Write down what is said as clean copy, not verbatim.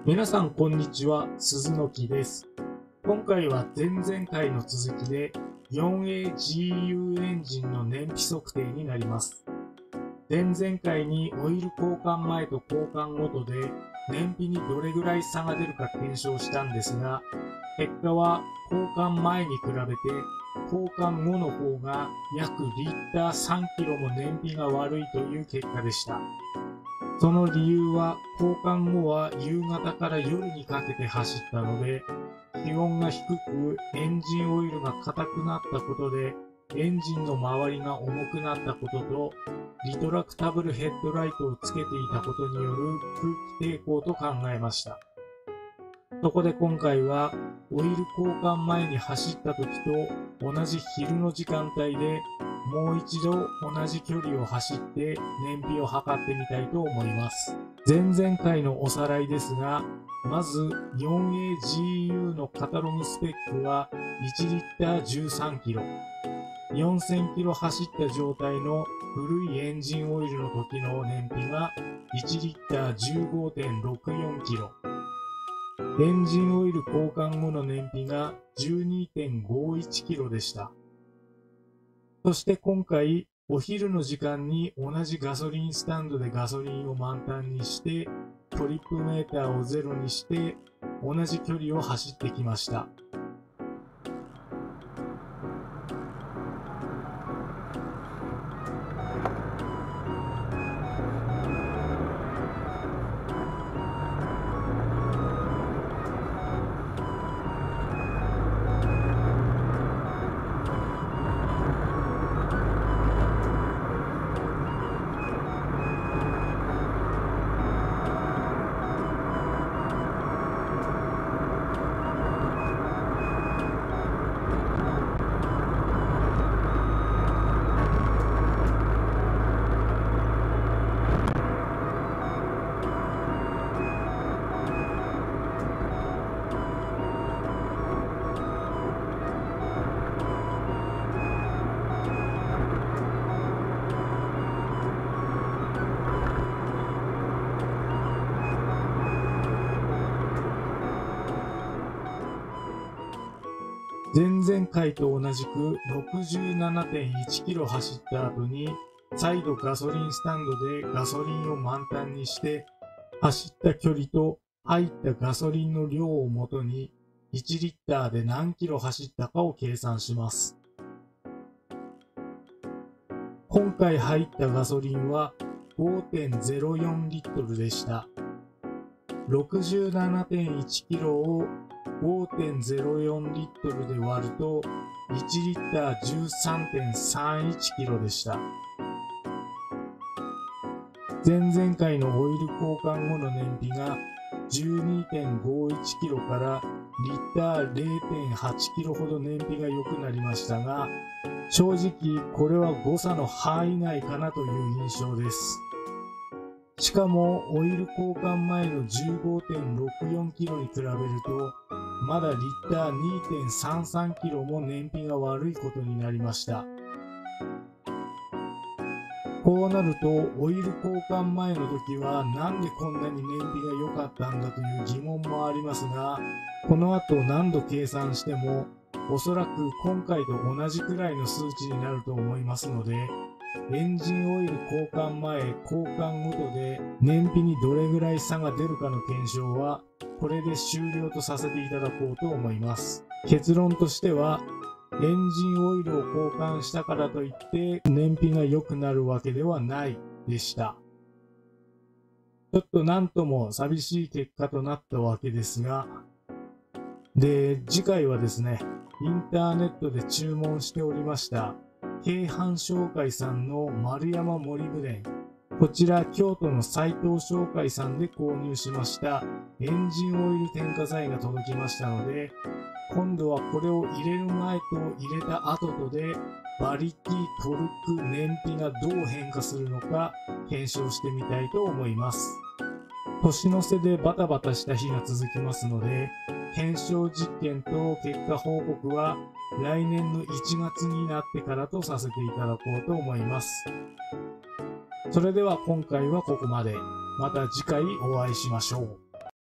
皆さんこんにちは、鈴の木です。今回は前々回の続きで 4AGU エンジンの燃費測定になります。前々回にオイル交換前と交換後とで燃費にどれぐらい差が出るか検証したんですが、結果は交換前に比べて交換後の方が約リッター3キロも燃費が悪いという結果でした。その理由は交換後は夕方から夜にかけて走ったので、気温が低くエンジンオイルが硬くなったことでエンジンの周りが重くなったことと、リトラクタブルヘッドライトをつけていたことによる空気抵抗と考えました。そこで今回はオイル交換前に走った時と同じ昼の時間帯でもう一度同じ距離を走って燃費を測ってみたいと思います。前々回のおさらいですが、まず 4AGU のカタログスペックは1リッター13キロ。4000キロ走った状態の古いエンジンオイルの時の燃費が1リッター 15.64 キロ。エンジンオイル交換後の燃費が 12.51 キロでした。そして今回、お昼の時間に同じガソリンスタンドでガソリンを満タンにして、トリップメーターをゼロにして、同じ距離を走ってきました。前々回と同じく 67.1 キロ走った後に再度ガソリンスタンドでガソリンを満タンにして走った距離と入ったガソリンの量をもとに1リッターで何キロ走ったかを計算します。今回入ったガソリンは 5.04 リットルでした。67.1 キロを 5.04 リットルで割ると1リッター 13.31 キロでした。前々回のオイル交換後の燃費が 12.51 キロからリッター 0.8 キロほど燃費が良くなりましたが、正直これは誤差の範囲内かなという印象です。しかもオイル交換前の 15.64 キロに比べるとまだリッター 2.33 キロも燃費が悪いことになりました。こうなるとオイル交換前の時はなんでこんなに燃費が良かったんだという疑問もありますが、この後何度計算してもおそらく今回と同じくらいの数値になると思いますので、エンジンオイル交換前、交換後とで燃費にどれぐらい差が出るかの検証はこれで終了とさせていただこうと思います。結論としては、エンジンオイルを交換したからといって燃費が良くなるわけではないでした。ちょっとなんとも寂しい結果となったわけですが、で、次回はですね、インターネットで注文しておりました京阪商会さんの丸山モリブデン、こちら京都の斉藤商会さんで購入しましたエンジンオイル添加剤が届きましたので、今度はこれを入れる前と入れた後とで馬力、トルク、燃費がどう変化するのか検証してみたいと思います。年の瀬でバタバタした日が続きますので、検証実験と結果報告は来年の1月になってからとさせていただこうと思います。それでは今回はここまで。また次回お会いしましょう。